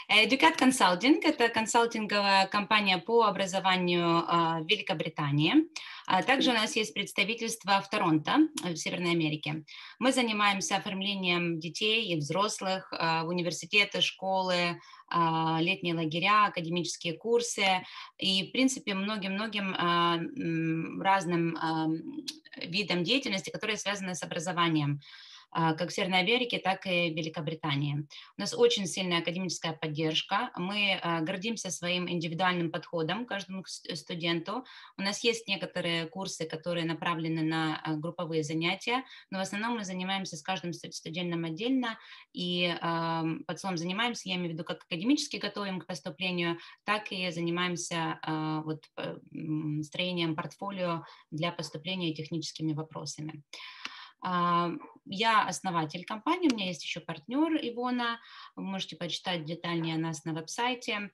Educat Consulting — это консалтинговая компания по образованию в Великобритании. Также у нас есть представительство в Торонто, в Северной Америке. Мы занимаемся оформлением детей и взрослых в университеты, школы, летние лагеря, академические курсы и, в принципе, многим-многим разным видам деятельности, которые связаны с образованием, как в Северной Америке, так и в Великобритании. У нас очень сильная академическая поддержка. Мы гордимся своим индивидуальным подходом к каждому студенту. У нас есть некоторые курсы, которые направлены на групповые занятия, но в основном мы занимаемся с каждым студентом отдельно. И под словом «занимаемся» я имею в виду как академически готовим к поступлению, так и занимаемся строением портфолио для поступления и техническими вопросами. Я основатель компании, у меня есть еще партнер Ивона, вы можете почитать детальнее о нас на веб-сайте.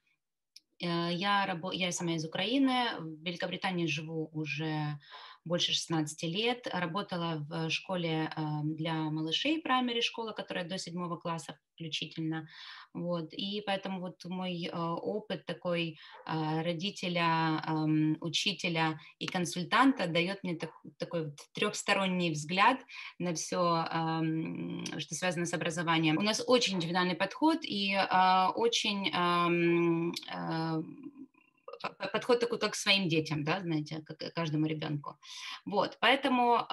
Я сама из Украины, в Великобритании живу уже больше 16 лет, работала в школе для малышей, primary школа, которая до 7 класса включительно, вот, и поэтому вот мой опыт такой родителя, учителя и консультанта дает мне такой трехсторонний взгляд на все, что связано с образованием. У нас очень индивидуальный подход и очень подход такой, как к своим детям, да, знаете, как к каждому ребенку. Вот, поэтому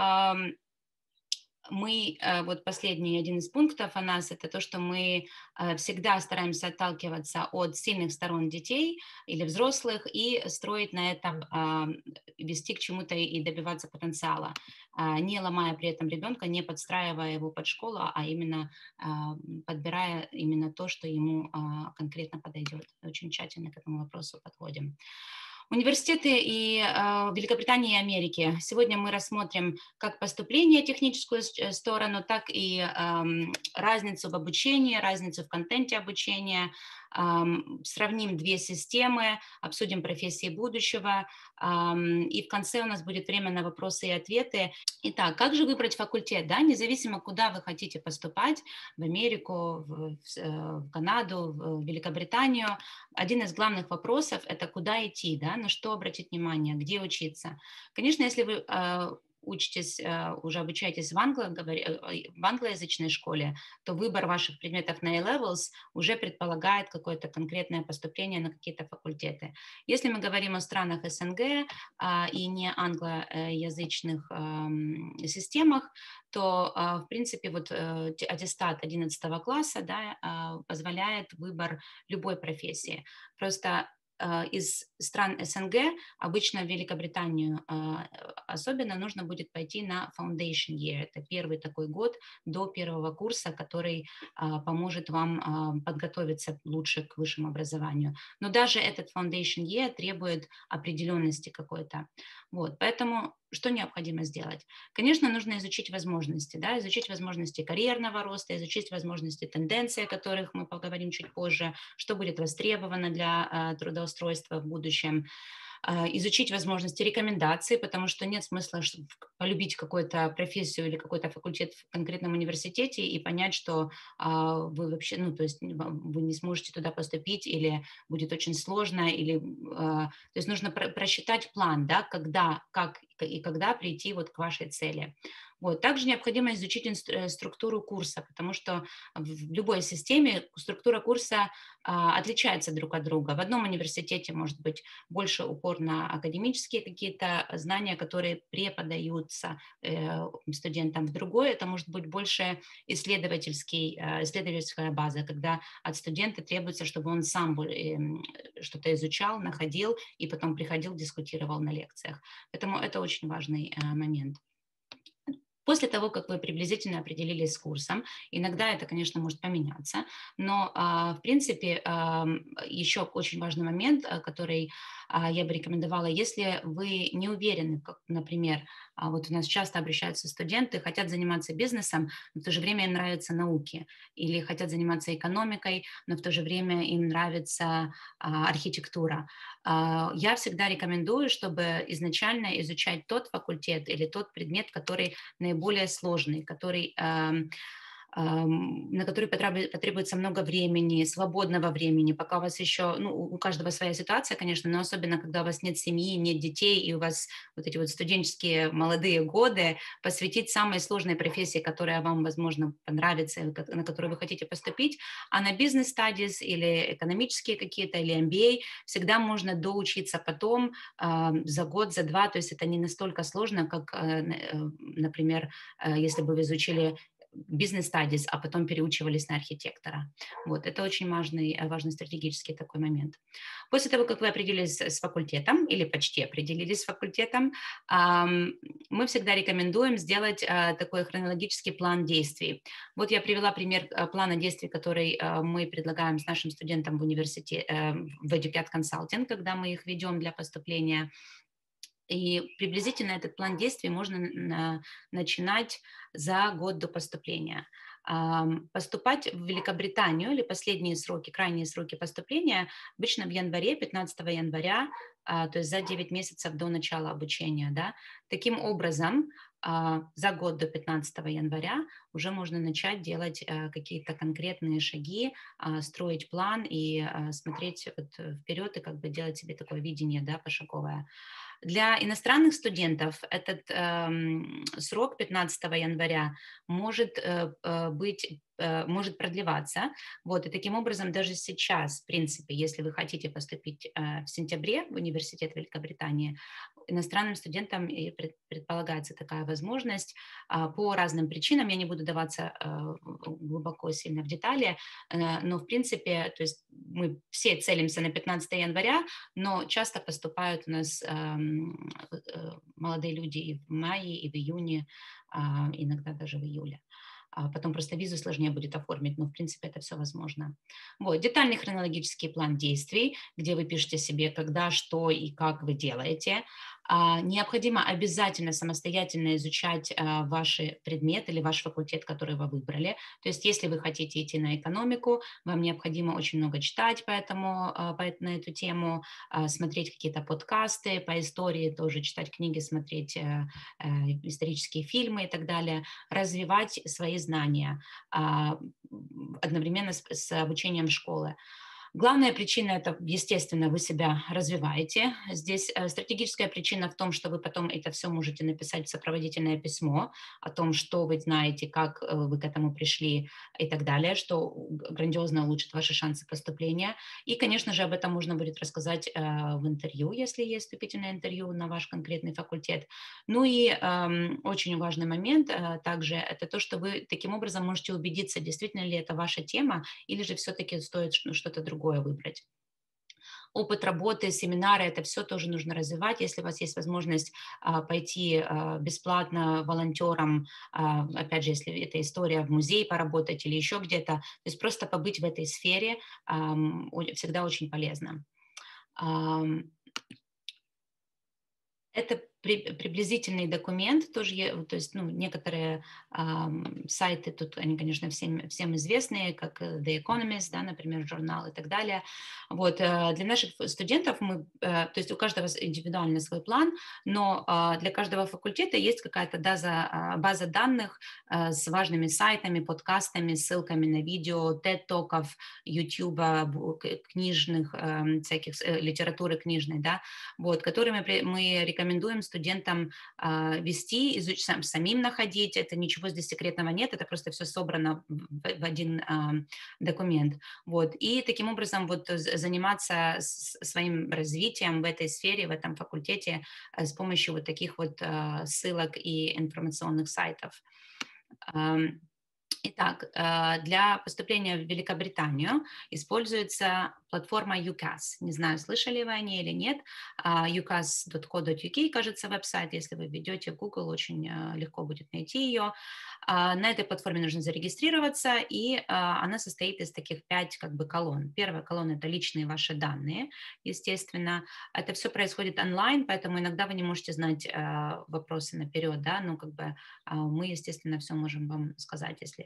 мы, вот последний один из пунктов о нас, это то, что мы всегда стараемся отталкиваться от сильных сторон детей или взрослых и строить на этом, вести к чему-то и добиваться потенциала, не ломая при этом ребенка, не подстраивая его под школу, а именно подбирая именно то, что ему конкретно подойдет. Очень тщательно к этому вопросу подходим. Университеты и Великобритании и Америки. Сегодня мы рассмотрим как поступление, техническую сторону, так и разницу в обучении, разницу в контенте обучения, сравним две системы, обсудим профессии будущего, и в конце у нас будет время на вопросы и ответы. Итак, как же выбрать факультет, да, независимо, куда вы хотите поступать, в Америку, в Канаду, в Великобританию, один из главных вопросов – это куда идти, да, на что обратить внимание, где учиться. Конечно, если вы учитесь, уже обучаетесь в англоязычной школе, то выбор ваших предметов на A-Levels уже предполагает какое-то конкретное поступление на какие-то факультеты. Если мы говорим о странах СНГ и не англоязычных системах, то, в принципе, вот аттестат 11 класса, да, позволяет выбор любой профессии. Просто из стран СНГ, обычно в Великобританию особенно, нужно будет пойти на Foundation Year. Это первый такой год до первого курса, который поможет вам подготовиться лучше к высшему образованию. Но даже этот Foundation Year требует определенности какой-то. Вот, поэтому что необходимо сделать? Конечно, нужно изучить возможности, да, изучить возможности карьерного роста, изучить возможности тенденций, о которых мы поговорим чуть позже, что будет востребовано для трудоустройства в будущем, изучить возможности рекомендаций, потому что нет смысла полюбить какую-то профессию или какой-то факультет в конкретном университете и понять, что вы вообще, ну, то есть вы не сможете туда поступить или будет очень сложно, или, то есть нужно просчитать план, да, когда, как и когда прийти вот к вашей цели. Вот. Также необходимо изучить структуру курса, потому что в любой системе структура курса отличается друг от друга. В одном университете может быть больше упор на академические какие-то знания, которые преподаются студентам. В другой это может быть больше исследовательская база, когда от студента требуется, чтобы он сам что-то изучал, находил и потом приходил, дискутировал на лекциях. Поэтому это очень важный момент. После того, как вы приблизительно определились с курсом, иногда это, конечно, может поменяться, но, в принципе, еще очень важный момент, который я бы рекомендовала, если вы не уверены, как, например, вот у нас часто обращаются студенты, хотят заниматься бизнесом, но в то же время им нравятся науки, или хотят заниматься экономикой, но в то же время им нравится архитектура. Я всегда рекомендую, чтобы изначально изучать тот факультет или тот предмет, который наиболее сложный, который на который потребуется много времени, свободного времени, пока у вас еще, ну, у каждого своя ситуация, конечно, но особенно, когда у вас нет семьи, нет детей, и у вас вот эти вот студенческие молодые годы, посвятить самой сложной профессии, которая вам, возможно, понравится, на которую вы хотите поступить, а на бизнес-стадис или экономические какие-то, или MBA всегда можно доучиться потом за год, за два, то есть это не настолько сложно, как, например, если бы вы изучили бизнес-стадис, а потом переучивались на архитектора. Вот, это очень важный стратегический такой момент. После того, как вы определились с факультетом или почти определились с факультетом, мы всегда рекомендуем сделать такой хронологический план действий. Вот я привела пример плана действий, который мы предлагаем с нашим студентам в университете, в Educat Consulting, когда мы их ведем для поступления. И приблизительно этот план действий можно начинать за год до поступления. Поступать в Великобританию или последние сроки, крайние сроки поступления обычно в январе, 15 января, то есть за 9 месяцев до начала обучения. Да. Таким образом, за год до 15 января уже можно начать делать какие-то конкретные шаги, строить план и смотреть вот вперед и как бы делать себе такое видение, да, пошаговое. Для иностранных студентов этот срок 15 января может продлеваться. Вот, и таким образом даже сейчас, в принципе, если вы хотите поступить в сентябре в университет Великобритании, иностранным студентам и предполагается такая возможность по разным причинам. Я не буду даваться глубоко сильно в детали, но в принципе, то есть мы все целимся на 15 января, но часто поступают у нас молодые люди и в мае, и в июне, иногда даже в июле. Потом просто визу сложнее будет оформить, но в принципе это все возможно. Вот, детальный хронологический план действий, где вы пишете себе, когда, что и как вы делаете. Необходимо обязательно самостоятельно изучать ваши предметы или ваш факультет, который вы выбрали. То есть если вы хотите идти на экономику, вам необходимо очень много читать на эту тему, смотреть какие-то подкасты по истории, тоже читать книги, смотреть исторические фильмы и так далее, развивать свои знания одновременно с обучением школы. Главная причина – это, естественно, вы себя развиваете. Здесь стратегическая причина в том, что вы потом это все можете написать в сопроводительное письмо о том, что вы знаете, как вы к этому пришли и так далее, что грандиозно улучшит ваши шансы поступления. И, конечно же, об этом можно будет рассказать в интервью, если есть вступительное интервью на ваш конкретный факультет. Ну и очень важный момент также – это то, что вы таким образом можете убедиться, действительно ли это ваша тема, или же все-таки стоит что-то другое выбрать. Опыт работы, семинары, это все тоже нужно развивать. Если у вас есть возможность пойти бесплатно волонтером, опять же, если это история в музее поработать или еще где-то, то есть просто побыть в этой сфере всегда очень полезно. Это приблизительный документ, тоже, то есть, ну, некоторые сайты тут, они, конечно, всем известные, как The Economist, да, например, журнал и так далее. Вот, для наших студентов то есть у каждого индивидуальный свой план, но для каждого факультета есть какая-то база данных с важными сайтами, подкастами, ссылками на видео, TED-токов, YouTube, книжных, всяких литературы книжной, да, вот, которыми мы рекомендуем студентам вести, самим находить. Это ничего здесь секретного нет, это просто все собрано в один документ. Вот. И таким образом вот заниматься своим развитием в этой сфере, в этом факультете с помощью вот таких вот ссылок и информационных сайтов. Итак, для поступления в Великобританию используется платформа UCAS. Не знаю, слышали вы о ней или нет. ucas.co.uk, кажется, веб-сайт. Если вы введете в Google, очень легко будет найти ее. На этой платформе нужно зарегистрироваться, и она состоит из таких 5 как бы колонн. Первая колонна – это личные ваши данные, естественно. Это все происходит онлайн, поэтому иногда вы не можете знать вопросы наперед, да, но как бы мы, естественно, все можем вам сказать, если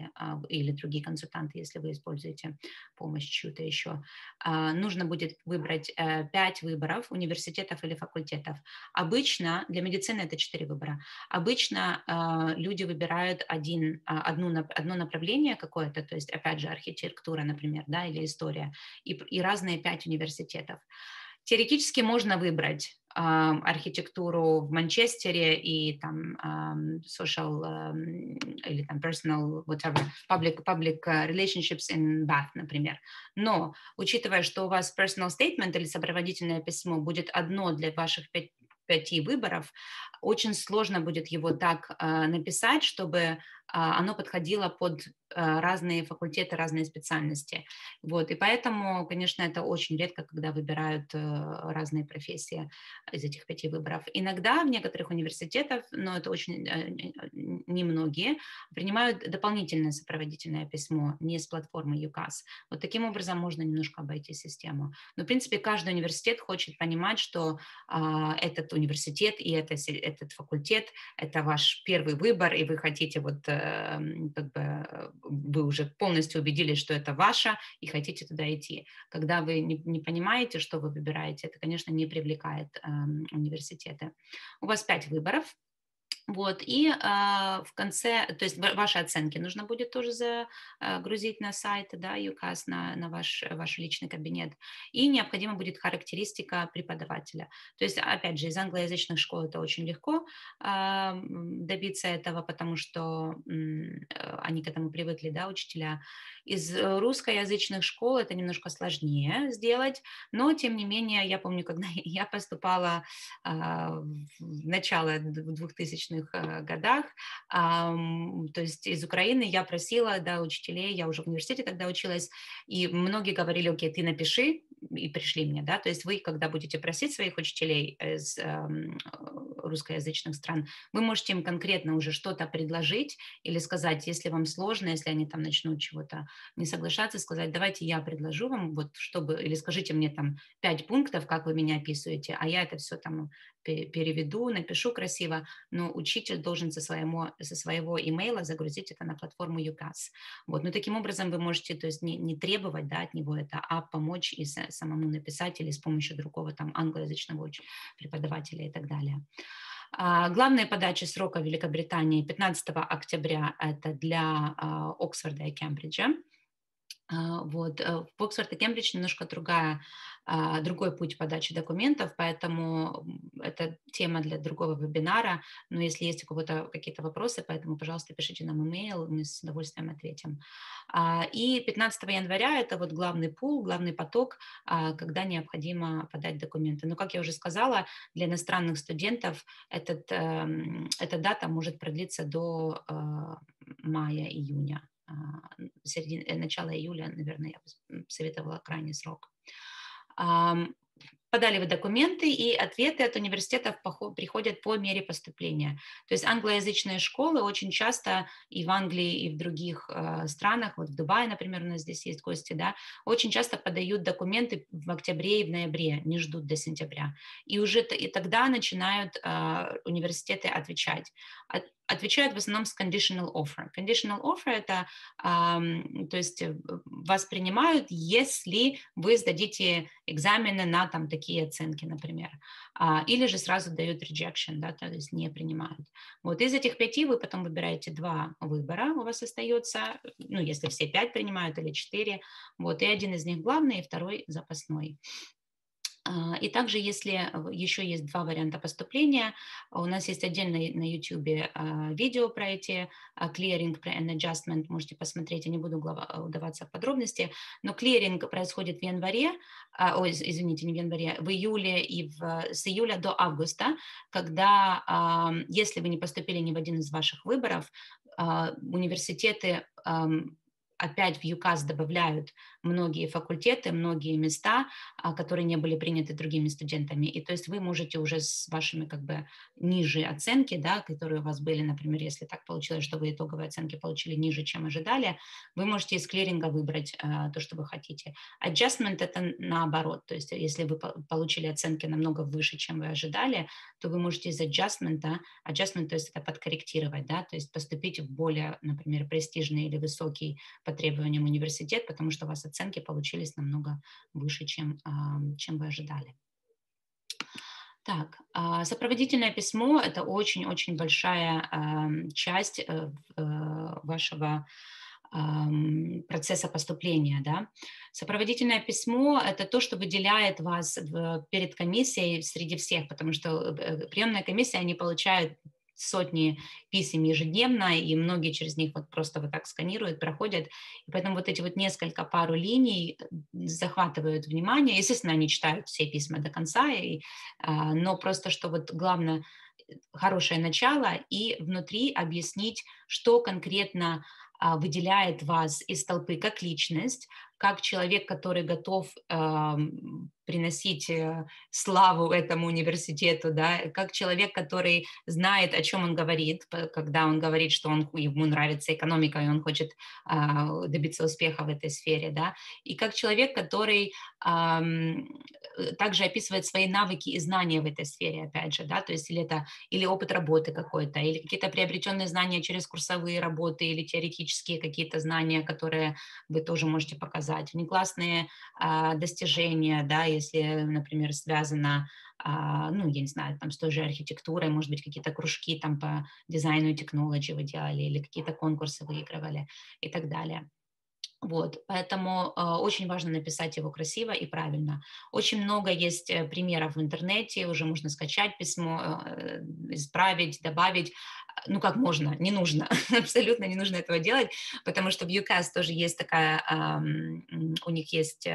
или другие консультанты, если вы используете помощь чью-то еще, нужно будет выбрать 5 выборов университетов или факультетов. Обычно для медицины это 4 выбора. Обычно люди выбирают одно направление какое-то, то есть, опять же, архитектура, например, да, или история, и разные 5 университетов. Теоретически можно выбрать архитектуру в Манчестере и там social или там personal, whatever, public relationships in Bath, например. Но, учитывая, что у вас personal statement или сопроводительное письмо будет одно для ваших 5 выборов, очень сложно будет его так написать, чтобы оно подходило под разные факультеты, разные специальности. Вот. И поэтому, конечно, это очень редко, когда выбирают разные профессии из этих 5 выборов. Иногда в некоторых университетах, но это очень немногие, принимают дополнительное сопроводительное письмо не с платформы UCAS. Вот таким образом можно немножко обойти систему. Но, в принципе, каждый университет хочет понимать, что этот университет и этот факультет – это ваш первый выбор, и вы хотите вот как бы вы уже полностью убедились, что это ваше, и хотите туда идти. Когда вы не понимаете, что вы выбираете, это, конечно, не привлекает университеты. У вас 5 выборов. Вот, и в конце, то есть ваши оценки нужно будет тоже загрузить на сайт, да, UCAS, на ваш личный кабинет, и необходима будет характеристика преподавателя. То есть, опять же, из англоязычных школ это очень легко добиться этого, потому что они к этому привыкли, да, учителя. Из русскоязычных школ это немножко сложнее сделать, но, тем не менее, я помню, когда я поступала в начало 2000-х годах, то есть из Украины я просила, да, учителей, я уже в университете тогда училась, и многие говорили: окей, ты напиши, и пришли мне, да, то есть вы, когда будете просить своих учителей из русскоязычных стран, вы можете им конкретно уже что-то предложить или сказать, если вам сложно, если они там начнут чего-то не соглашаться, сказать: давайте я предложу вам, вот чтобы, или скажите мне там 5 пунктов, как вы меня описываете, а я это все там переведу, напишу красиво, но учитель должен со своего имейла загрузить это на платформу UCAS. Вот. Но таким образом вы можете, то есть не требовать, да, от него это, а помочь и самому написать или с помощью другого там англоязычного преподавателя и так далее. Главные подачи срока в Великобритании 15 октября это для Оксфорда и Кембриджа. Вот. В Оксфорд и Кембридж немножко другой путь подачи документов, поэтому это тема для другого вебинара. Но если есть у кого-то какие-то вопросы, поэтому, пожалуйста, пишите нам имейл, мы с удовольствием ответим. И 15 января это вот главный пул, главный поток, когда необходимо подать документы. Но, как я уже сказала, для иностранных студентов эта дата может продлиться до мая-июня. Начало июля, наверное, я бы советовала крайний срок. Подали вы документы, и ответы от университетов приходят по мере поступления. То есть англоязычные школы очень часто и в Англии, и в других странах, вот в Дубае, например, у нас здесь есть гости, да, очень часто подают документы в октябре и в ноябре, не ждут до сентября. И уже и тогда начинают университеты отвечать. Отвечают в основном с conditional offer. Conditional offer – это, то есть вас принимают, если вы сдадите экзамены на там такие оценки, например. Или же сразу дают rejection, да, то есть не принимают. Вот из этих 5 вы потом выбираете 2 выбора, у вас остается, ну, если все 5 принимают или 4, вот, и один из них главный, и второй запасной. И также, если еще есть 2 варианта поступления, у нас есть отдельно на YouTube видео про эти clearing and adjustment, можете посмотреть, я не буду удаваться в подробности, но клиринг происходит в январе, извините, не в январе, в июле и с июля до августа, когда, если вы не поступили ни в один из ваших выборов, университеты опять в ЮКАС добавляют многие факультеты, многие места, которые не были приняты другими студентами. И то есть вы можете уже с вашими как бы ниже оценки, да, которые у вас были, например, если так получилось, что вы итоговые оценки получили ниже, чем ожидали, вы можете из клиринга выбрать то, что вы хотите. Adjustment – это наоборот, то есть если вы получили оценки намного выше, чем вы ожидали, то вы можете из adjustment, то есть это подкорректировать, да, то есть поступить в более, например, престижный или высокий по требованиям университет, потому что у вас оценки получились намного выше, чем вы ожидали. Так, сопроводительное письмо – это очень-очень большая часть вашего процесса поступления. Да? Сопроводительное письмо – это то, что выделяет вас перед комиссией среди всех, потому что приемная комиссия, они получают сотни писем ежедневно, и многие через них вот просто вот так сканируют, проходят. И поэтому вот эти вот несколько пару линий захватывают внимание. Естественно, они читают все письма до конца, но просто что вот главное хорошее начало и внутри объяснить, что конкретно выделяет вас из толпы как личность, как человек, который готов приносить славу этому университету, да, как человек, который знает, о чем он говорит, когда он говорит, что ему нравится экономика, и он хочет добиться успеха в этой сфере, да, и как человек, который также описывает свои навыки и знания в этой сфере, опять же, да, то есть или опыт работы какой-то, или какие-то приобретенные знания через курсовые работы, или теоретические какие-то знания, которые вы тоже можете показать, внеклассные достижения, да, если, например, связано, ну, я не знаю, там, с той же архитектурой, может быть, какие-то кружки там по дизайну и технологии вы делали, или какие-то конкурсы выигрывали и так далее. Вот, поэтому очень важно написать его красиво и правильно. Очень много есть примеров в интернете, уже можно скачать письмо, исправить, добавить. Ну, как можно, не нужно, абсолютно не нужно этого делать, потому что в UCAS тоже есть такая, у них есть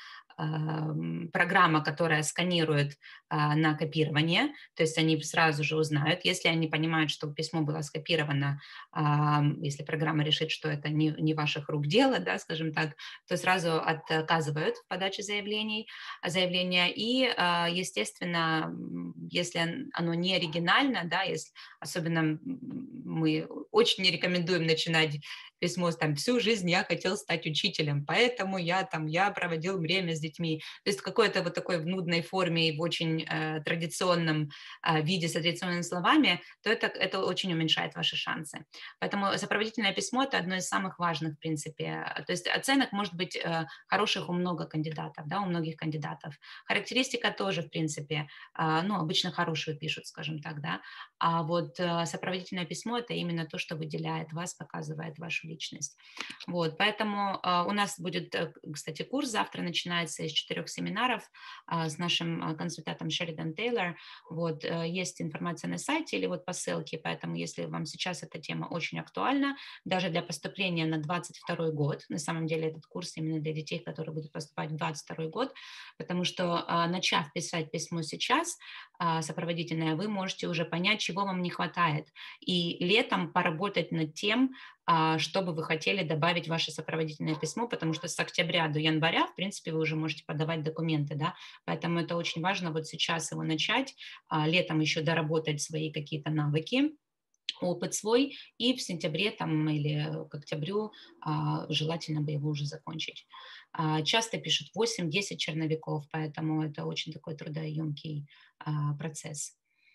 программа, которая сканирует на копирование, то есть они сразу же узнают, если они понимают, что письмо было скопировано, если программа решит, что это не ваших рук дело, да, скажем так, то сразу отказывают в подаче заявления, и, естественно, если оно не оригинально, да, если, особенно мы очень не рекомендуем начинать письмо там: всю жизнь я хотел стать учителем, поэтому я проводил время с детьми. То есть в какой-то вот такой в нудной форме и в очень традиционном виде с традиционными словами, то это очень уменьшает ваши шансы. Поэтому сопроводительное письмо – это одно из самых важных, в принципе. То есть оценок может быть хороших у многих кандидатов, да, у многих кандидатов. Характеристика тоже, в принципе, ну, обычно хорошую пишут, скажем так, да. А вот сопроводительное письмо – это именно то, что выделяет вас, показывает вашу личность. Вот, поэтому у нас будет, кстати, курс завтра начинается из 4 семинаров с нашим консультантом Шеридан Тейлор. Вот, есть информация на сайте или вот по ссылке, поэтому если вам сейчас эта тема очень актуальна, даже для поступления на 22 год, на самом деле этот курс именно для детей, которые будут поступать в 22 год, потому что, начав писать письмо сейчас, сопроводительное, вы можете уже понять, чего вам не хватает, и летом поработать над тем, что бы вы хотели добавить в ваше сопроводительное письмо, потому что с октября до января, в принципе, вы уже можете подавать документы, да, поэтому это очень важно вот сейчас его начать, летом еще доработать свои какие-то навыки, опыт свой, и в сентябре там, или к октябрю желательно бы его уже закончить. Часто пишут 8-10 черновиков, поэтому это очень такой трудоемкий процесс.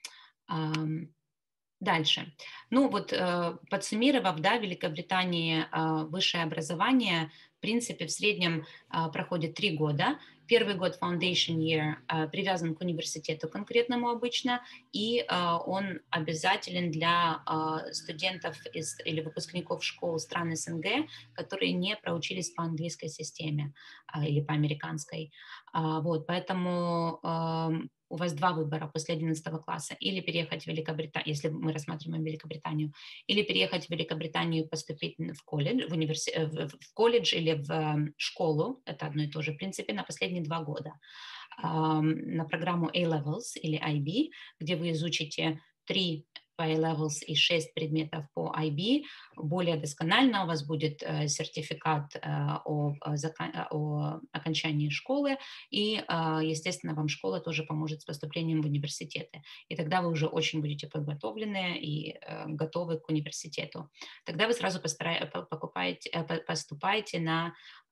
Дальше. Ну вот, подсуммировав, да, в Великобритании высшее образование, в принципе, в среднем проходит 3 года. Первый год, foundation year, привязан к университету конкретному обычно, и он обязателен для студентов или выпускников школ стран СНГ, которые не проучились по английской системе или по американской. Вот, поэтому у вас 2 выбора после 11 класса: или переехать в Великобританию, если мы рассматриваем Великобританию, или переехать в Великобританию и поступить в колледж, в колледж или в школу, это одно и то же, в принципе, на последние 2 года, на программу A-Levels или IB, где вы изучите 3 по A-Levels и 6 предметов по IB. Более досконально у вас будет сертификат о окончании школы, и, естественно, вам школа тоже поможет с поступлением в университеты. И тогда вы уже очень будете подготовлены и готовы к университету. Тогда вы сразу поступаете на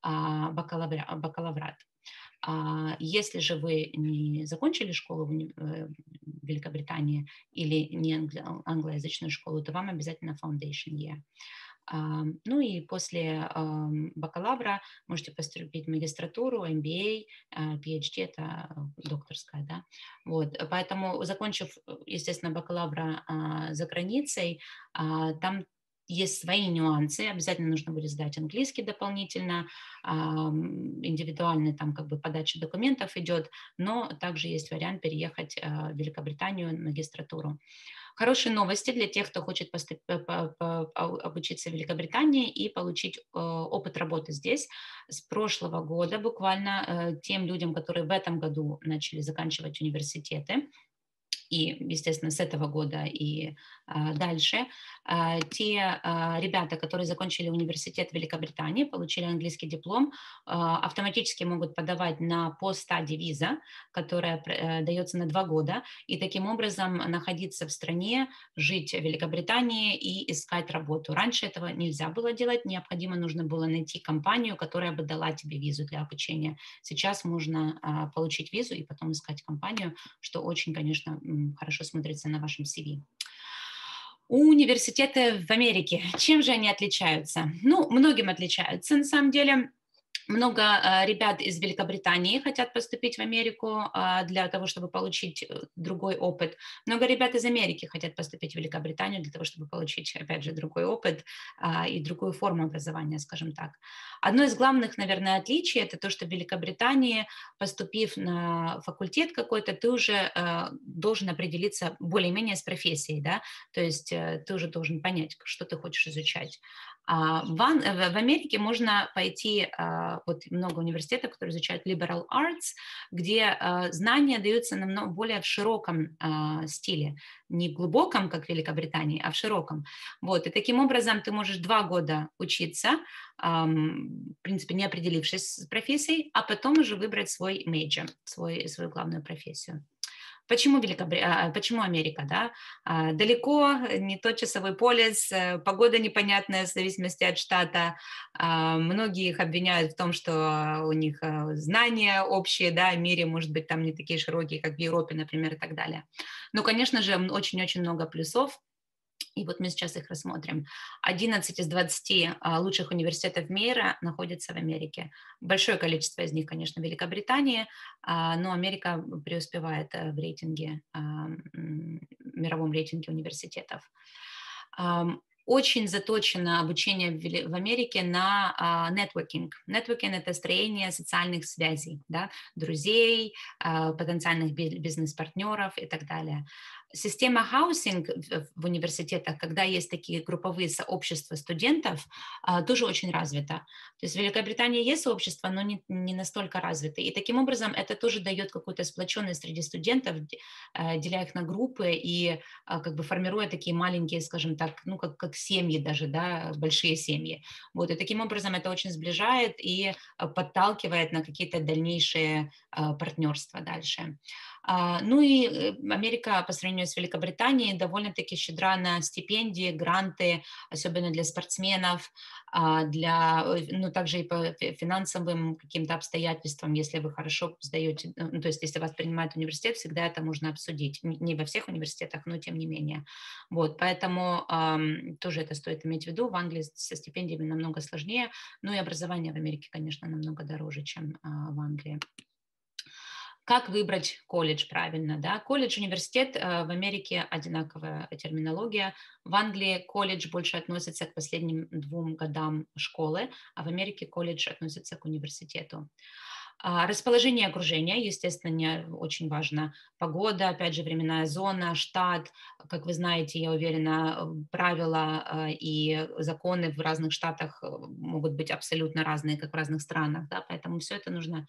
бакалаврат. Если же вы не закончили школу в Великобритании или не англоязычную школу, то вам обязательно Foundation Year. Ну и после бакалавра можете поступить в магистратуру, MBA, PhD, это докторская, да. Вот, поэтому, закончив, естественно, бакалавра за границей, там есть свои нюансы, обязательно нужно будет сдать английский дополнительно, индивидуальная там как бы подача документов идет, но также есть вариант переехать в Великобританию на магистратуру. Хорошие новости для тех, кто хочет обучиться в Великобритании и получить опыт работы здесь. С прошлого года буквально тем людям, которые в этом году начали заканчивать университеты, и, естественно, с этого года и дальше, те ребята, которые закончили университет в Великобритании, получили английский диплом, автоматически могут подавать на post-study виза, которая дается на 2 года, и таким образом находиться в стране, жить в Великобритании и искать работу. Раньше этого нельзя было делать, необходимо нужно было найти компанию, которая бы дала тебе визу для обучения. Сейчас можно получить визу и потом искать компанию, что очень, конечно, хорошо смотрится на вашем CV. Университеты в Америке, чем же они отличаются? Ну, многим отличаются, на самом деле. Много ребят из Великобритании хотят поступить в Америку для того, чтобы получить другой опыт. Много ребят из Америки хотят поступить в Великобританию для того, чтобы получить, опять же, другой опыт и другую форму образования, скажем так. Одно из главных, наверное, отличий – это то, что в Великобритании, поступив на факультет какой-то, ты уже должен определиться более-менее с профессией, да, то есть ты уже должен понять, что ты хочешь изучать. В Америке можно пойти, вот много университетов, которые изучают liberal arts, где знания даются намного более в широком стиле, не в глубоком, как в Великобритании, а в широком. Вот, и таким образом ты можешь 2 года учиться, в принципе, не определившись с профессией, а потом уже выбрать свой major, свою главную профессию. Почему почему Америка, да? Далеко, не тот часовой пояс, погода непонятная в зависимости от штата. Многие их обвиняют в том, что у них знания общие, да, в мире, может быть, там не такие широкие, как в Европе, например, и так далее. Но, конечно же, очень-очень много плюсов. И вот мы сейчас их рассмотрим. 11 из 20 лучших университетов мира находятся в Америке. Большое количество из них, конечно, в Великобритании, но Америка преуспевает в рейтинге, мировом рейтинге университетов. Очень заточено обучение в Америке на нетворкинг. Нетворкинг – это строение социальных связей, да, друзей, потенциальных бизнес-партнеров и так далее. Система хаусинг в университетах, когда есть такие групповые сообщества студентов, тоже очень развита. То есть в Великобритании есть сообщества, но не настолько развиты. И таким образом это тоже дает какую-то сплоченность среди студентов, деля их на группы и как бы формируя такие маленькие, скажем так, ну как семьи даже, да, большие семьи. Вот, и таким образом это очень сближает и подталкивает на какие-то дальнейшие партнерства дальше. Ну и Америка по сравнению с Великобританией довольно-таки щедра на стипендии, гранты, особенно для спортсменов, ну также и по финансовым каким-то обстоятельствам, если вы хорошо сдаете, ну, то есть если вас принимает университет, всегда это можно обсудить. Не во всех университетах, но тем не менее. Вот, поэтому тоже это стоит иметь в виду. В Англии со стипендиями намного сложнее, ну и образование в Америке, конечно, намного дороже, чем в Англии. Как выбрать колледж правильно? Да? Колледж, университет в Америке одинаковая терминология. В Англии колледж больше относится к последним 2 годам школы, а в Америке колледж относится к университету. Расположение окружения, естественно, не очень важно. Погода, опять же, временная зона, штат. Как вы знаете, я уверена, правила и законы в разных штатах могут быть абсолютно разные, как в разных странах. Да? Поэтому все это нужно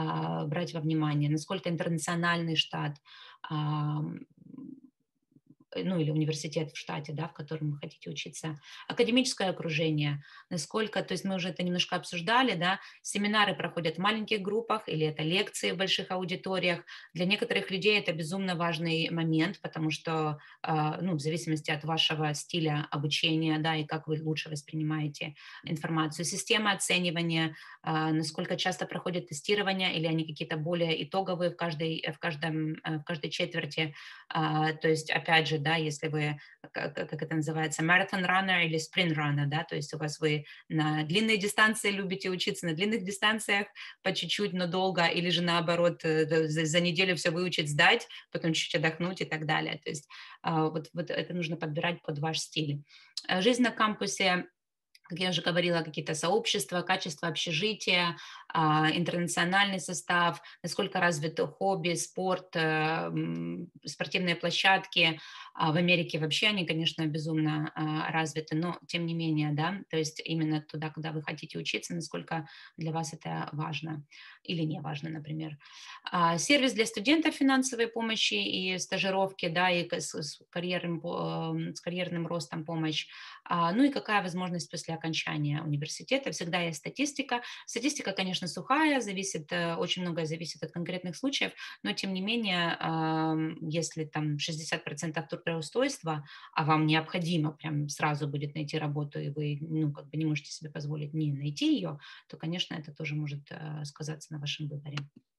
брать во внимание. Насколько интернациональный штат, ну или университет в штате, да, в котором вы хотите учиться, академическое окружение, насколько, то есть мы уже это немножко обсуждали, да, семинары проходят в маленьких группах или это лекции в больших аудиториях. Для некоторых людей это безумно важный момент, потому что, ну, в зависимости от вашего стиля обучения, да, и как вы лучше воспринимаете информацию, система оценивания, насколько часто проходят тестирования или они какие-то более итоговые в каждой четверти. То есть, опять же, да, если вы, как это называется, marathon runner или sprint runner, да, то есть у вас вы на длинные дистанции любите учиться, на длинных дистанциях по чуть-чуть, но долго, или же наоборот, за неделю все выучить, сдать, потом чуть-чуть отдохнуть и так далее. То есть вот это нужно подбирать под ваш стиль. Жизнь на кампусе, как я уже говорила, какие-то сообщества, качество общежития, интернациональный состав, насколько развит хобби, спорт, спортивные площадки. В Америке вообще они, конечно, безумно развиты, но тем не менее, да, то есть именно туда, куда вы хотите учиться, насколько для вас это важно или не важно, например. Сервис для студентов финансовой помощи и стажировки, да, и с карьерным ростом помощь. Ну и какая возможность после окончания университета? Всегда есть статистика. Статистика, конечно, сухая, очень многое зависит от конкретных случаев, но тем не менее, если там 60% трудоустройства, а вам необходимо прям сразу будет найти работу, и вы, ну, как бы не можете себе позволить не найти ее, то, конечно, это тоже может сказаться на вашем выборе.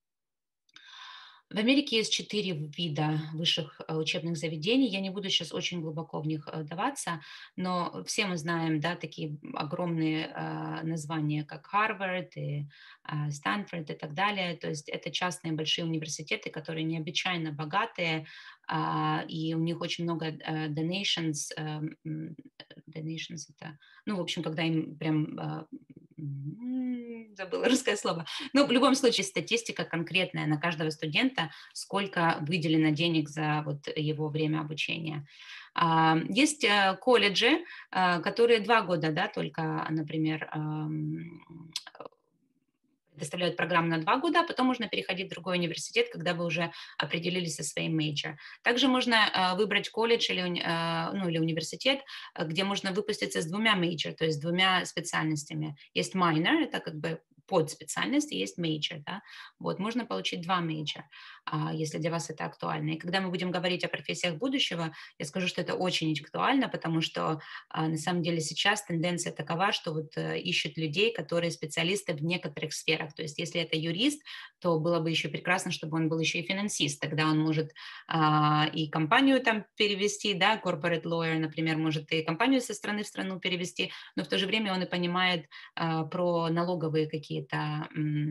В Америке есть 4 вида высших учебных заведений. Я не буду сейчас очень глубоко в них вдаваться, но все мы знаем, да, такие огромные названия, как Харвард и Стэнфорд и так далее. То есть это частные большие университеты, которые необычайно богатые, и у них очень много donations. Donations это, ну, в общем, когда им прям забыла русское слово. Ну, в любом случае, статистика конкретная на каждого студента, сколько выделено денег за вот его время обучения. Есть колледжи, которые 2 года, да, только, например, предоставляют программу на 2 года, а потом можно переходить в другой университет, когда вы уже определились со своим мейджор. Также можно выбрать колледж ну, или университет, где можно выпуститься с 2 мейджор, то есть с 2 специальностями. Есть minor, это как бы подспециальность, и есть major, да. Вот, можно получить 2 major, если для вас это актуально. И когда мы будем говорить о профессиях будущего, я скажу, что это очень актуально, потому что на самом деле сейчас тенденция такова, что вот ищут людей, которые специалисты в некоторых сферах. То есть если это юрист, то было бы еще прекрасно, чтобы он был еще и финансист. Тогда он может и компанию там перевести, да, corporate lawyer, например, может и компанию со страны в страну перевести, но в то же время он и понимает про налоговые какие-то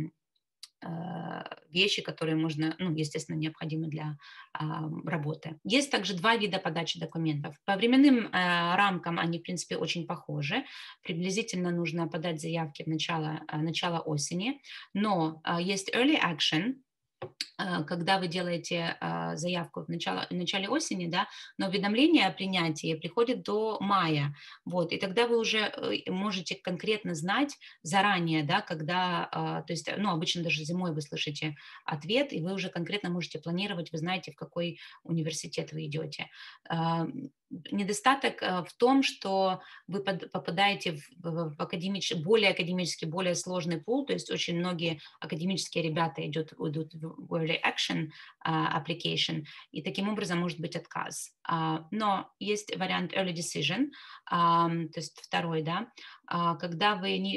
вещи, которые можно, ну, естественно, необходимы для работы. Есть также 2 вида подачи документов. По временным рамкам они, в принципе, очень похожи. Приблизительно нужно подать заявки в начало осени, но есть early action, когда вы делаете заявку в начале осени, да, но уведомление о принятии приходит до мая, вот, и тогда вы уже можете конкретно знать заранее, да, когда, то есть, ну, обычно даже зимой вы слышите ответ, и вы уже конкретно можете планировать, вы знаете, в какой университет вы идете. Недостаток в том, что вы попадаете в более академический, более сложный пул, то есть очень многие академические ребята идут в early action application, и таким образом может быть отказ. Но есть вариант early decision, то есть второй, да, когда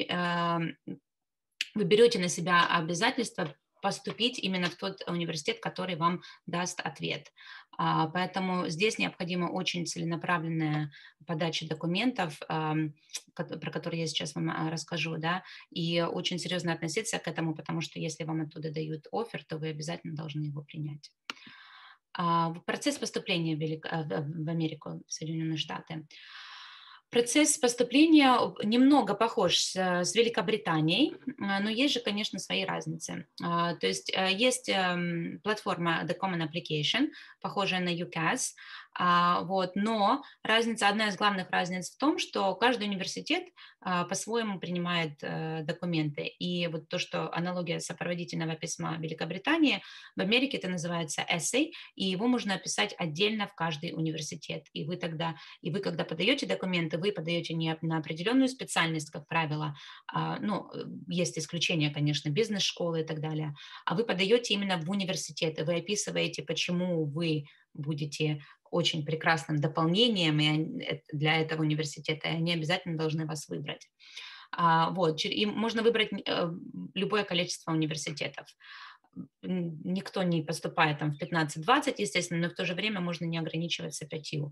вы берете на себя обязательство поступить именно в тот университет, который вам даст ответ. Поэтому здесь необходима очень целенаправленная подача документов, про которые я сейчас вам расскажу, да, и очень серьезно относиться к этому, потому что если вам оттуда дают оффер, то вы обязательно должны его принять. Процесс поступления в Америку, в Соединенные Штаты. Процесс поступления немного похож с Великобританией, но есть же, конечно, свои разницы. То есть есть платформа The Common Application, похожая на UCAS. Вот. Но одна из главных разниц в том, что каждый университет по-своему принимает документы. И вот то, что аналогия сопроводительного письма в Великобритании, в Америке это называется essay, и его можно описать отдельно в каждый университет. И вы, когда подаете документы, вы подаете не на определенную специальность, как правило, есть исключения, конечно, бизнес-школы и так далее, а вы подаете именно в университет, и вы описываете, почему вы будете очень прекрасным дополнением для этого университета, и они обязательно должны вас выбрать. Вот, и можно выбрать любое количество университетов. Никто не поступает там в 15-20, естественно, но в то же время можно не ограничиваться 5.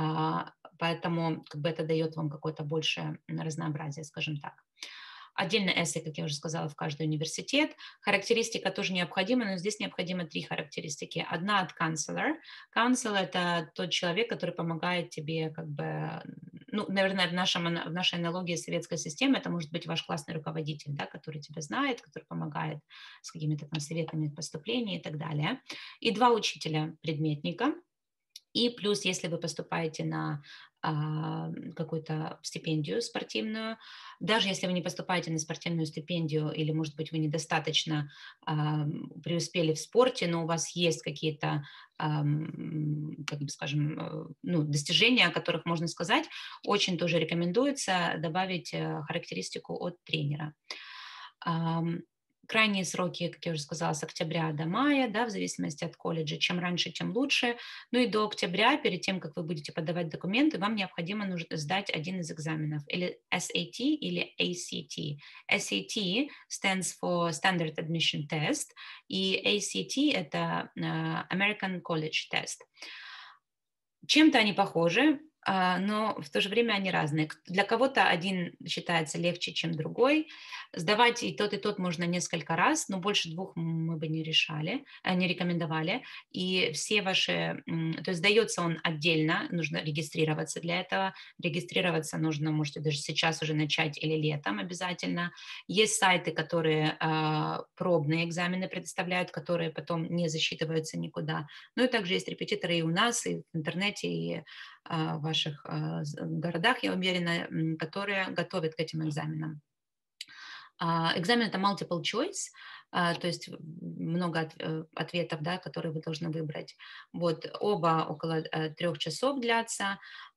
Поэтому как бы это дает вам какое-то большее разнообразие, скажем так. Отдельно эссе, как я уже сказала, в каждый университет. Характеристика тоже необходима, но здесь необходимо 3 характеристики. Одна от counselor. Counselor – это тот человек, который помогает тебе как бы, ну, наверное, в нашей аналогии советской системы это может быть ваш классный руководитель, да, который тебя знает, который помогает с какими-то там советами поступления и так далее. И 2 учителя-предметника. И плюс, если вы поступаете на какую-то стипендию спортивную, даже если вы не поступаете на спортивную стипендию или, может быть, вы недостаточно преуспели в спорте, но у вас есть какие-то, как бы скажем, ну, достижения, о которых можно сказать, очень тоже рекомендуется добавить характеристику от тренера. Крайние сроки, как я уже сказала, с октября до мая, да, в зависимости от колледжа. Чем раньше, тем лучше. Ну и до октября, перед тем, как вы будете подавать документы, вам необходимо сдать один из экзаменов, или SAT, или ACT. SAT stands for Standard Admission Test, и ACT – это American College Test. Чем-то они похожи, но в то же время они разные. Для кого-то один считается легче, чем другой. Сдавать и тот можно несколько раз, но больше 2 мы бы не рекомендовали. И все ваши, то есть сдается он отдельно, нужно регистрироваться для этого. Регистрироваться нужно, можете даже сейчас уже начать или летом обязательно. Есть сайты, которые пробные экзамены предоставляют, которые потом не засчитываются никуда. Ну и также есть репетиторы и у нас, и в интернете, и в ваших городах, я уверена, которые готовят к этим экзаменам. Экзамен – это multiple choice, то есть много ответов, да, которые вы должны выбрать. Вот, оба около 3 часов длятся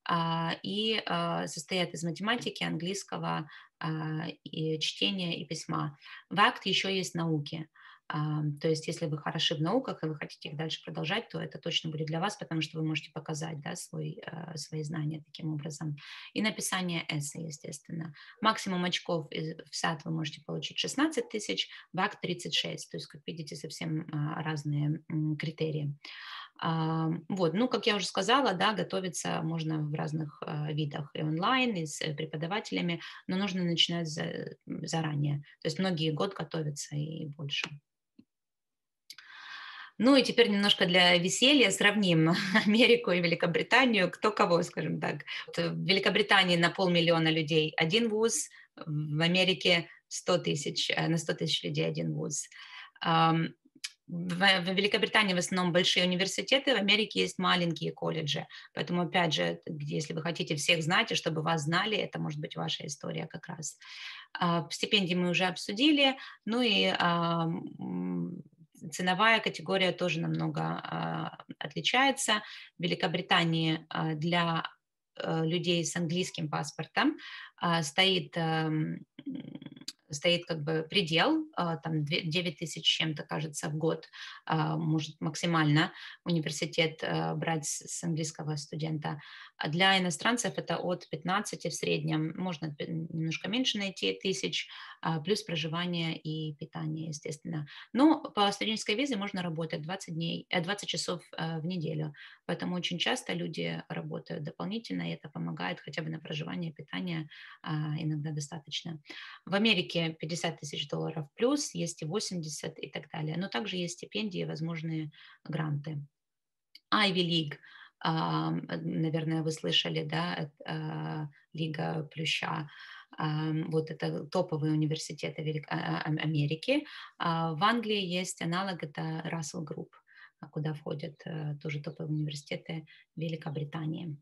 и состоят из математики, английского, и чтения и письма. В АКТ еще есть науки. То есть если вы хороши в науках и вы хотите их дальше продолжать, то это точно будет для вас, потому что вы можете показать, да, свои знания таким образом. И написание эссе, естественно. Максимум очков в САТ вы можете получить 16 тысяч, в АКТ 36. То есть, как видите, совсем разные критерии. Вот, ну, как я уже сказала, да, готовиться можно в разных видах, и онлайн, и с преподавателями, но нужно начинать заранее. То есть многие год готовятся и больше. Ну и теперь немножко для веселья сравним Америку и Великобританию, кто кого, скажем так. В Великобритании на 500 000 людей один вуз, в Америке 100 тысяч, на 100 тысяч людей один вуз. В Великобритании в основном большие университеты, в Америке есть маленькие колледжи. Поэтому, опять же, если вы хотите всех знать, и чтобы вас знали, это может быть ваша история как раз. Стипендии мы уже обсудили, ну и ценовая категория тоже намного отличается. В Великобритании для людей с английским паспортом стоит как бы предел, там 9 тысяч чем-то, кажется, в год может максимально университет брать с английского студента. А для иностранцев это от 15 в среднем, можно немножко меньше найти тысяч, плюс проживание и питание, естественно. Но по студенческой визе можно работать 20 часов в неделю, поэтому очень часто люди работают дополнительно, и это помогает хотя бы на проживание, питание иногда достаточно. В Америке 50 тысяч долларов плюс, есть и 80 и так далее. Но также есть стипендии и возможные гранты. Ivy League, наверное, вы слышали, да, Лига Плюща. Вот это топовые университеты Америки. В Англии есть аналог, это Russell Group. куда входят тоже топовые университеты Великобритании.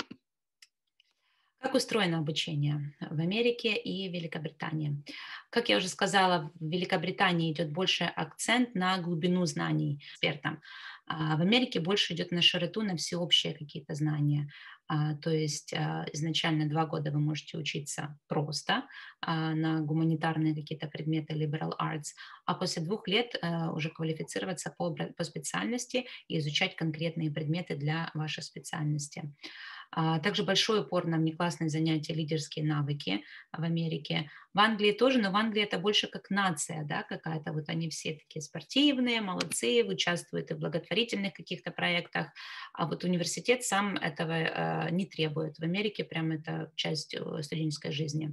Как устроено обучение в Америке и Великобритании? Как я уже сказала, в Великобритании идет больше акцент на глубину знаний экспертам. В Америке больше идет на широту, на всеобщие какие-то знания. То есть изначально 2 года вы можете учиться просто на гуманитарные какие-то предметы, liberal arts, а после 2 лет уже квалифицироваться по специальности и изучать конкретные предметы для вашей специальности. Также большой упор на внеклассные занятия, лидерские навыки в Америке. В Англии тоже, но в Англии это больше как нация, да, какая-то. Вот они все такие спортивные, молодцы, участвуют и в благотворительных каких-то проектах. А вот университет сам этого не требует. В Америке прям это часть студенческой жизни.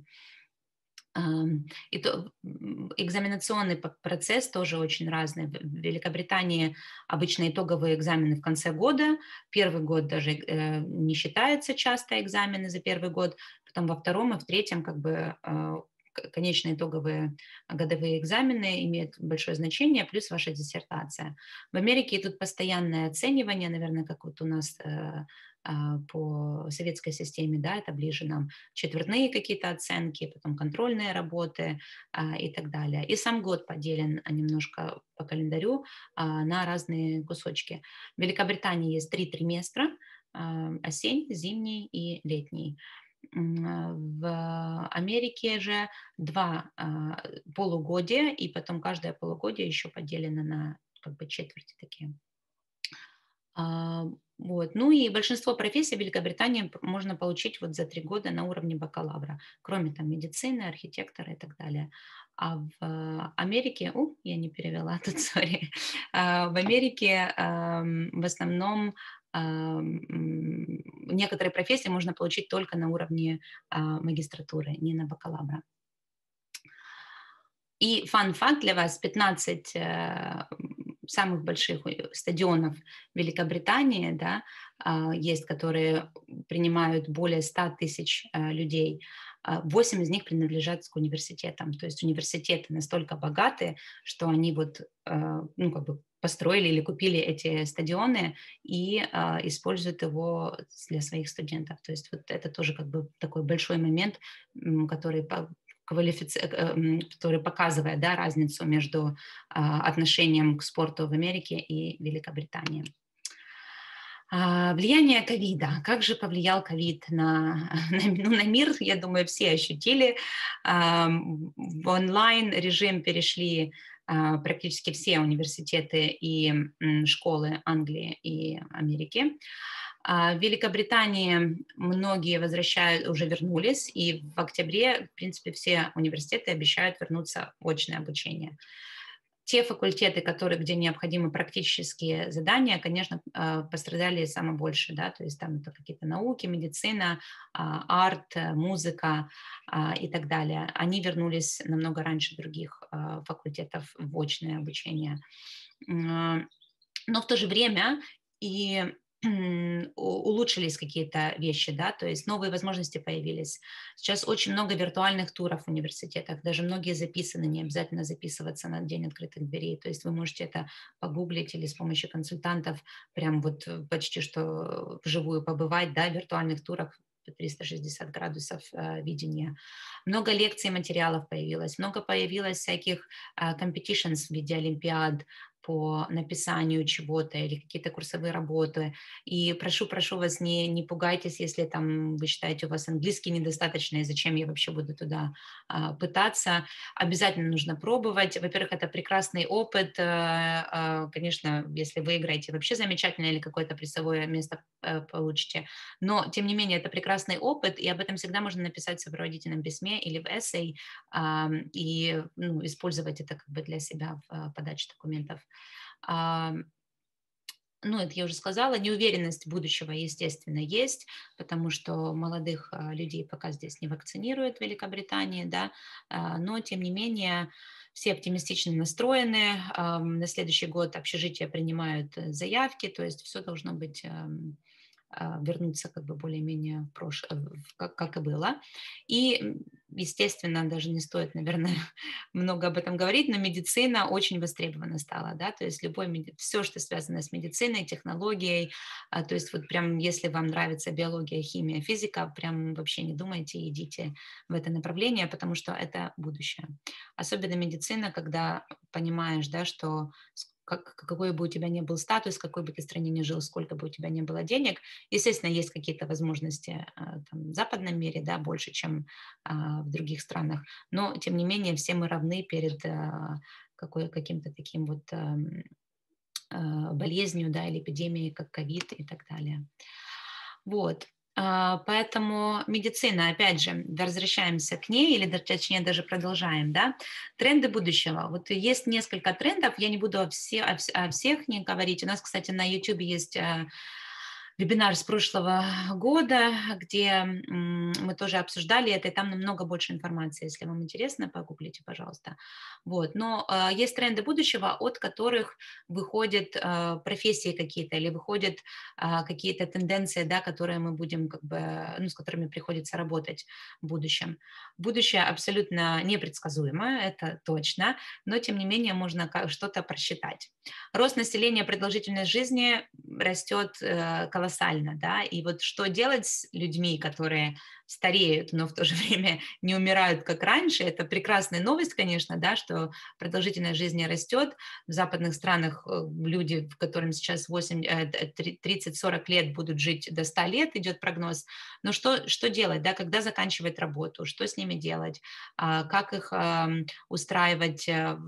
Экзаменационный процесс тоже очень разный. В Великобритании обычно итоговые экзамены в конце года. Первый год даже не считается часто экзамены за первый год, потом во втором и в третьем как бы конечные итоговые годовые экзамены имеют большое значение, плюс ваша диссертация. В Америке идут постоянное оценивание, наверное, как вот у нас по советской системе, да, это ближе нам четвертные какие-то оценки, потом контрольные работы и так далее. И сам год поделен немножко по календарю на разные кусочки. В Великобритании есть 3 триместра, осень, зимний и летний. В Америке же 2 полугодия, и потом каждое полугодие еще поделено на как бы четверти такие. Вот. Ну и большинство профессий в Великобритании можно получить вот за 3 года на уровне бакалавра, кроме там медицины, архитектора и так далее. А в Америке, я не перевела тут, сори, в Америке в основном некоторые профессии можно получить только на уровне магистратуры, не на бакалавра. И фан-факт для вас: 15 самых больших стадионов Великобритании, да, есть, которые принимают более 100 тысяч людей. 8 из них принадлежат к университетам. То есть университеты настолько богаты, что они вот, ну, как бы построили или купили эти стадионы и используют его для своих студентов. То есть вот это тоже как бы такой большой момент, который который показывает, да, разницу между отношением к спорту в Америке и Великобритании. Влияние ковида. Как же повлиял ковид на мир? Я думаю, все ощутили. В онлайн-режим перешли практически все университеты и школы Англии и Америки. В Великобритании многие уже вернулись, и в октябре, в принципе, все университеты обещают вернуться в очное обучение. Те факультеты, где необходимы практические задания, конечно, пострадали самое больше, да, то есть там это какие-то науки, медицина, арт, музыка и так далее. Они вернулись намного раньше других факультетов в очное обучение. Но в то же время и улучшились какие-то вещи, да, то есть новые возможности появились. Сейчас очень много виртуальных туров в университетах, даже многие записаны, не обязательно записываться на день открытых дверей, то есть вы можете это погуглить или с помощью консультантов прям вот почти что вживую побывать, да, в виртуальных турах 360 градусов видения. Много лекций, материалов появилось, много появилось всяких competitions в виде олимпиад по написанию чего-то или какие-то курсовые работы. И прошу вас, не пугайтесь, если там вы считаете, у вас английский недостаточный, зачем я вообще буду туда пытаться. Обязательно нужно пробовать. Во-первых, это прекрасный опыт. Конечно, если вы играете, вообще замечательно, или какое-то призовое место получите. Но, тем не менее, это прекрасный опыт, и об этом всегда можно написать в сопроводительном письме или в эссей, и использовать это как бы для себя в подаче документов. Ну, это я уже сказала, неуверенность будущего, естественно, есть, потому что молодых людей пока здесь не вакцинируют в Великобритании, да, но, тем не менее, все оптимистично настроены. На следующий год общежития принимают заявки, то есть все должно быть вернуться как бы более-менее как и было. И естественно, даже не стоит, наверное, много об этом говорить, но медицина очень востребована стала, да, то есть все, что связано с медициной, технологией, то есть вот прям, если вам нравится биология, химия, физика, прям вообще не думайте, идите в это направление, потому что это будущее. Особенно медицина, когда понимаешь, да, что какой бы у тебя ни был статус, какой бы ты стране ни жил, сколько бы у тебя ни было денег, естественно, есть какие-то возможности там, в западном мире, да, больше, чем в других странах, но, тем не менее, все мы равны перед каким-то таким вот болезнью, да, или эпидемией, как ковид и так далее. Вот. Поэтому медицина, опять же, возвращаемся к ней, или точнее даже продолжаем, да, тренды будущего. Вот есть несколько трендов, я не буду о всех не говорить. У нас, кстати, на YouTube есть вебинар с прошлого года, где мы тоже обсуждали это, и там намного больше информации. Если вам интересно, погуглите, пожалуйста. Вот. Но есть тренды будущего, от которых выходят профессии какие-то или выходят какие-то тенденции, да, которые мы будем как бы, ну, с которыми приходится работать в будущем. Будущее абсолютно непредсказуемо, это точно, но тем не менее можно что-то просчитать. Рост населения, продолжительность жизни растет колоссально, да, и вот что делать с людьми, которые стареют, но в то же время не умирают, как раньше, это прекрасная новость, конечно, да, что продолжительность жизни растет. В западных странах люди, которым сейчас 30-40 лет, будут жить до 100 лет, идет прогноз. Но что делать, да, когда заканчивать работу, что с ними делать, как их устраивать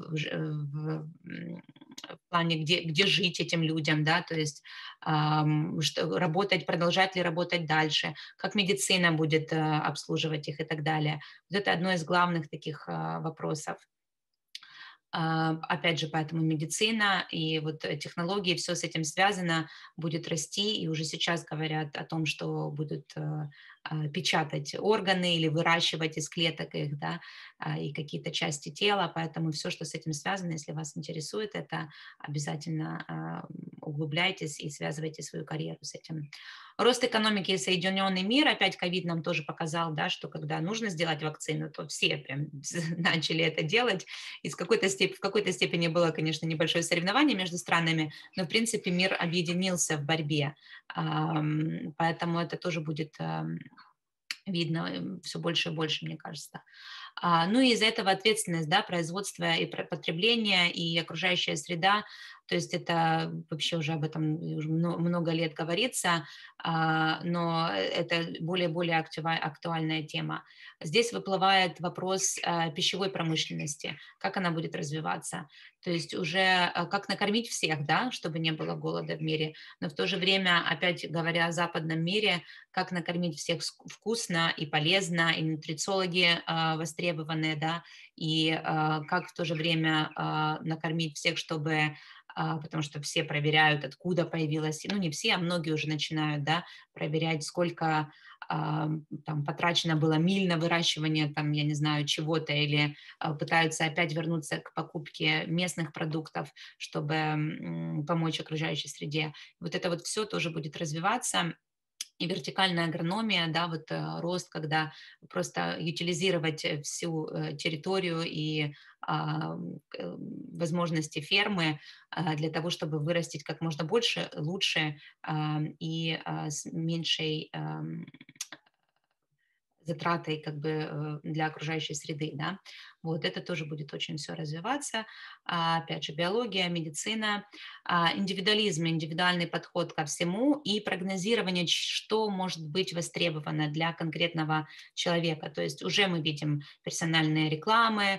в плане, где жить этим людям, да, то есть работать, продолжать ли работать дальше, как медицина будет обслуживать их и так далее. Вот это одно из главных таких вопросов. Опять же, поэтому медицина и вот технологии, все с этим связано, будет расти, и уже сейчас говорят о том, что будут печатать органы или выращивать из клеток их, да, и какие-то части тела, поэтому все, что с этим связано, если вас интересует это, обязательно углубляйтесь и связывайте свою карьеру с этим. Рост экономики и Соединенный мир, опять ковид нам тоже показал, да, что когда нужно сделать вакцину, то все прям начали это делать, и в какой-то степени было, конечно, небольшое соревнование между странами, но, в принципе, мир объединился в борьбе, поэтому это тоже будет видно все больше и больше, мне кажется. Ну и из-за этого ответственность, да, производство и потребление, и окружающая среда, то есть это вообще уже об этом уже много лет говорится, но это более и более актуальная тема. Здесь выплывает вопрос пищевой промышленности, как она будет развиваться, то есть уже как накормить всех, да, чтобы не было голода в мире, но в то же время, опять говоря о западном мире, как накормить всех вкусно и полезно, и нутрициологи востребованные, да, и как в то же время накормить всех, чтобы потому что все проверяют, откуда появилась, ну не все, а многие уже начинают, да, проверять, сколько там потрачено было миль на выращивание, там, я не знаю, чего-то, или пытаются опять вернуться к покупке местных продуктов, чтобы помочь окружающей среде. Вот это вот все тоже будет развиваться. И вертикальная агрономия, да, вот рост, когда просто утилизировать всю территорию и возможности фермы для того, чтобы вырастить как можно больше, лучше и с меньшей затратой как бы для окружающей среды, да. Вот это тоже будет очень все развиваться. Опять же, биология, медицина, индивидуализм, индивидуальный подход ко всему и прогнозирование, что может быть востребовано для конкретного человека. То есть уже мы видим персональные рекламы,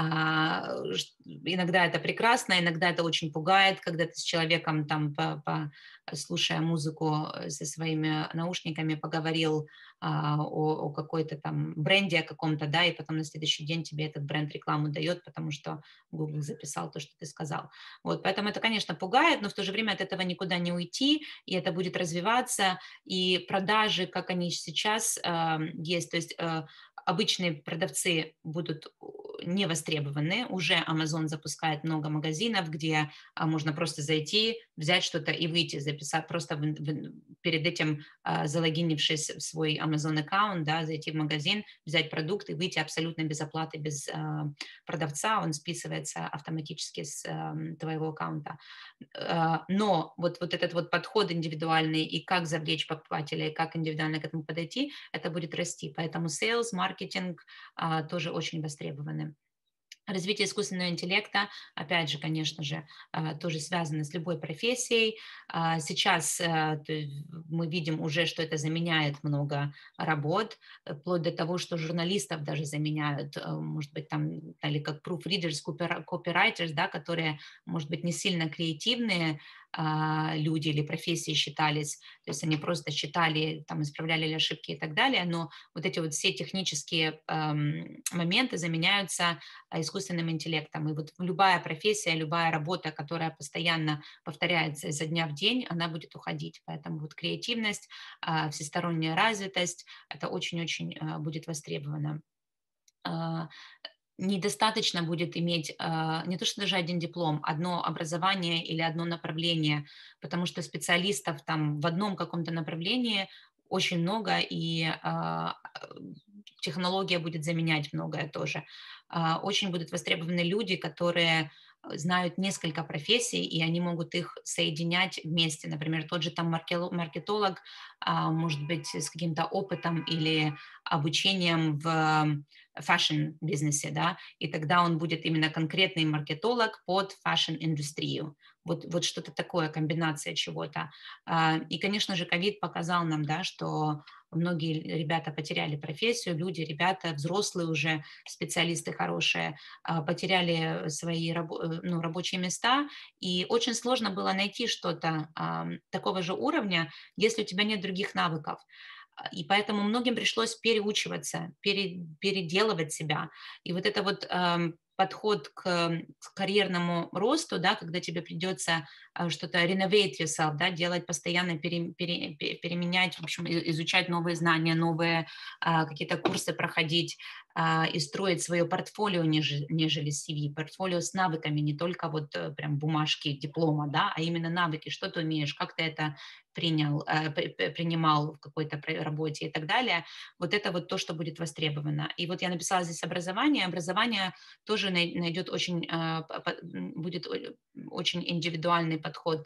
иногда это прекрасно, иногда это очень пугает, когда ты с человеком там, слушая музыку со своими наушниками, поговорил о какой-то там бренде о каком-то, да, и потом на следующий день тебе этот бренд рекламу дает, потому что Google записал то, что ты сказал. Вот, поэтому это, конечно, пугает, но в то же время от этого никуда не уйти, и это будет развиваться, и продажи, как они сейчас есть, то есть обычные продавцы будут не востребованы. Уже Amazon запускает много магазинов, где можно просто зайти, взять что-то и выйти, записать, просто перед этим залогинившись в свой Amazon аккаунт, да, зайти в магазин, взять продукт и выйти абсолютно без оплаты, без продавца, он списывается автоматически с твоего аккаунта. Но вот этот вот подход индивидуальный и как завлечь покупателя, и как индивидуально к этому подойти, это будет расти. Поэтому sales, маркетинг тоже очень востребованы. Развитие искусственного интеллекта, опять же, конечно же, тоже связано с любой профессией. Сейчас мы видим уже, что это заменяет много работ, вплоть до того, что журналистов даже заменяют, может быть, там, или как proofreaders, copywriters, да, которые, может быть, не сильно креативные люди или профессии считались, то есть они просто считали, там, исправляли ли ошибки и так далее, но вот эти вот все технические моменты заменяются искусственным интеллектом. И вот любая профессия, любая работа, которая постоянно повторяется изо дня в день, она будет уходить. Поэтому вот креативность, всесторонняя развитость, это очень-очень будет востребовано. Недостаточно будет иметь не то что даже один диплом, одно образование или одно направление, потому что специалистов там в одном каком-то направлении очень много, и технология будет заменять многое тоже. Очень будут востребованы люди, которые знают несколько профессий, и они могут их соединять вместе. Например, тот же там маркетолог, может быть, с каким-то опытом или обучением в фэшн-бизнесе, да, и тогда он будет именно конкретный маркетолог под фэшн-индустрию. Вот что-то такое, комбинация чего-то. И, конечно же, ковид показал нам, да, что многие ребята потеряли профессию, люди, ребята, взрослые уже специалисты хорошие, потеряли свои рабочие места, и очень сложно было найти что-то такого же уровня, если у тебя нет других навыков. И поэтому многим пришлось переучиваться, переделывать себя. И вот это вот подход к карьерному росту, да, когда тебе придется что-то renovate yourself, да, делать постоянно, переменять, в общем, изучать новые знания, новые какие-то курсы проходить и строить свое портфолио, нежели CV, портфолио с навыками, не только вот прям бумажки, диплома, да, а именно навыки, что ты умеешь, как ты это принимал в какой-то работе и так далее. Вот это вот то, что будет востребовано. И вот я написала здесь образование. Образование тоже найдет очень, будет очень индивидуальный подход,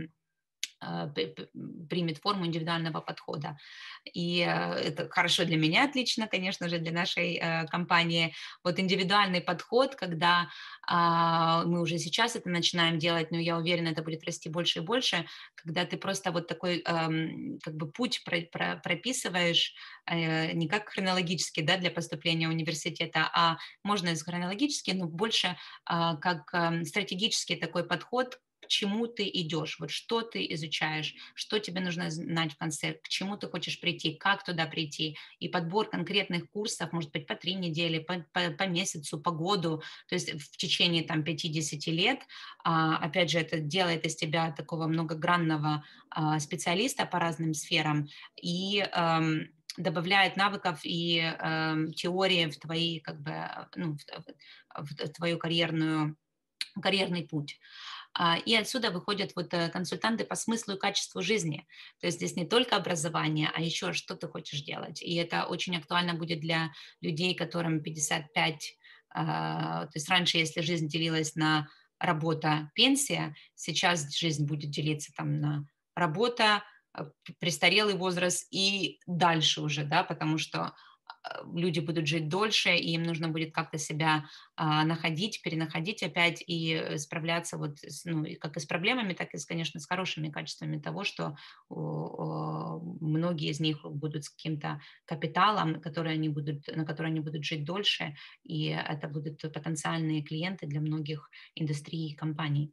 примет форму индивидуального подхода. И это хорошо для меня, отлично, конечно же, для нашей компании. Вот индивидуальный подход, когда мы уже сейчас это начинаем делать, но я уверена, это будет расти больше и больше, когда ты просто вот такой как бы путь прописываешь не как хронологически, да, для поступления в университета, а можно хронологически, но больше как стратегический такой подход, к чему ты идешь, вот что ты изучаешь, что тебе нужно знать в конце, к чему ты хочешь прийти, как туда прийти, и подбор конкретных курсов, может быть, по 3 недели, по месяцу, по году, то есть в течение там 50 лет, опять же, это делает из тебя такого многогранного специалиста по разным сферам и добавляет навыков и теории в твои, как бы, ну, в твою карьерный путь. И отсюда выходят вот консультанты по смыслу и качеству жизни. То есть здесь не только образование, а еще что ты хочешь делать. И это очень актуально будет для людей, которым 55. То есть раньше, если жизнь делилась на работа, пенсия, сейчас жизнь будет делиться там на работа, престарелый возраст и дальше уже, да, потому что люди будут жить дольше, и им нужно будет как-то себя находить, перенаходить опять и справляться вот ну, как и с проблемами, так и, конечно, с хорошими качествами того, что многие из них будут с каким-то капиталом, на который они будут жить дольше, и это будут потенциальные клиенты для многих индустрий и компаний.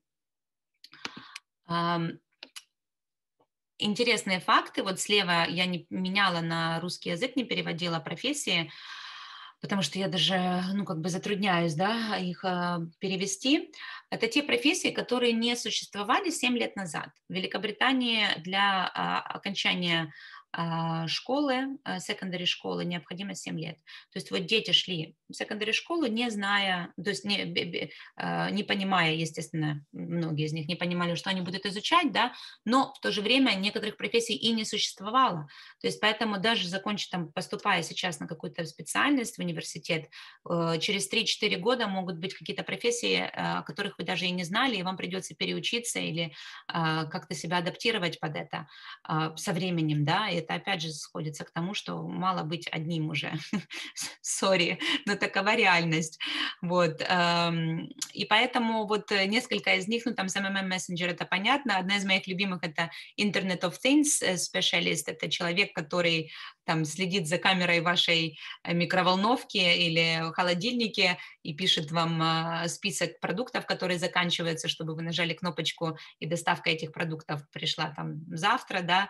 Интересные факты. Вот слева я не меняла на русский язык, не переводила профессии, потому что я даже, ну, как бы затрудняюсь, да, их перевести. Это те профессии, которые не существовали 7 лет назад. В Великобритании для окончания школы, secondary школы необходимо 7 лет. То есть вот дети шли в secondary школу, не зная, то есть не понимая, естественно, многие из них не понимали, что они будут изучать, да, но в то же время некоторых профессий и не существовало. То есть поэтому даже закончить, там, поступая сейчас на какую-то специальность в университет, через 3-4 года могут быть какие-то профессии, о которых вы даже и не знали, и вам придется переучиться или как-то себя адаптировать под это со временем, да, и это опять же сходится к тому, что мало быть одним уже, сори, но такова реальность, вот, и поэтому вот несколько из них, ну, там, с MMM Messenger это понятно, одна из моих любимых это Internet of Things Specialist, это человек, который там следит за камерой вашей микроволновки или холодильники и пишет вам список продуктов, которые заканчиваются, чтобы вы нажали кнопочку и доставка этих продуктов пришла там завтра, да,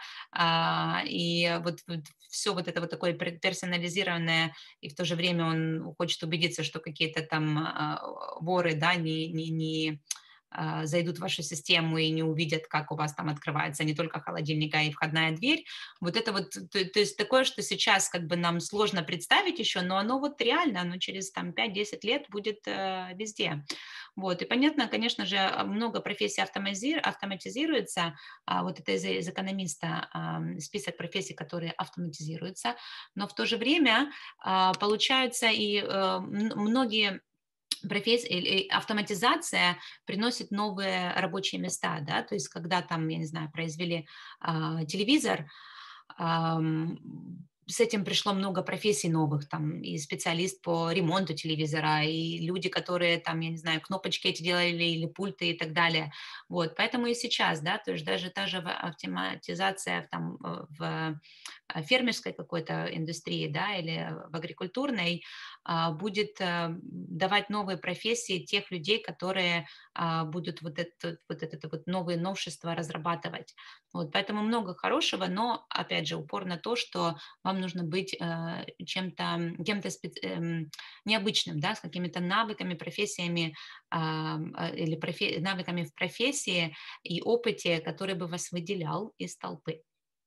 и вот все вот это вот такое персонализированное, и в то же время он хочет убедиться, что какие-то там воры, да, не зайдут в вашу систему и не увидят, как у вас там открывается не только холодильник, а и входная дверь. Вот это вот, то есть такое, что сейчас как бы нам сложно представить еще, но оно вот реально, оно через там 5-10 лет будет везде. Вот, и понятно, конечно же, много профессий автоматизируется, вот это из экономиста список профессий, которые автоматизируются, но в то же время получаются и многие профессии, или автоматизация приносит новые рабочие места, да, то есть когда там, я не знаю, произвели телевизор, ам, с этим пришло много профессий новых, там, и специалист по ремонту телевизора, и люди, которые, там, я не знаю, кнопочки эти делали, или пульты и так далее. Вот, поэтому и сейчас, да, то есть даже та же автоматизация там, в фермерской какой-то индустрии, да, или в агрикультурной, будет давать новые профессии тех людей, которые будут вот это вот новые новшества разрабатывать. Вот, поэтому много хорошего, но, опять же, упор на то, что вам нужно быть кем-то необычным, да, с какими-то навыками, профессиями или навыками в профессии и опыте, который бы вас выделял из толпы.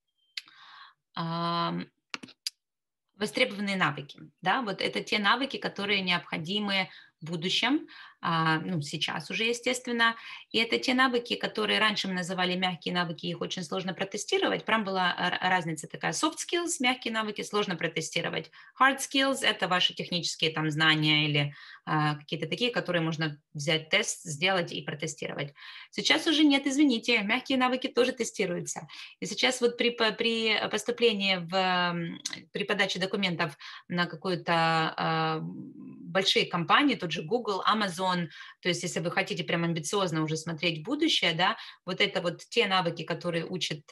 Ам, Востребованные навыки, да, вот это те навыки, которые необходимы в будущем, ну, сейчас уже, естественно, и это те навыки, которые раньше мы называли мягкие навыки, их очень сложно протестировать, прям была разница такая, soft skills, мягкие навыки, сложно протестировать, hard skills — это ваши технические там знания или какие-то такие, которые можно взять тест, сделать и протестировать. Сейчас уже нет, извините, мягкие навыки тоже тестируются, и сейчас вот при поступлении при подаче документов на какую-то большие компании, тот же Google, Amazon, то есть если вы хотите прям амбициозно уже смотреть в будущее, да, вот это вот те навыки, которые учат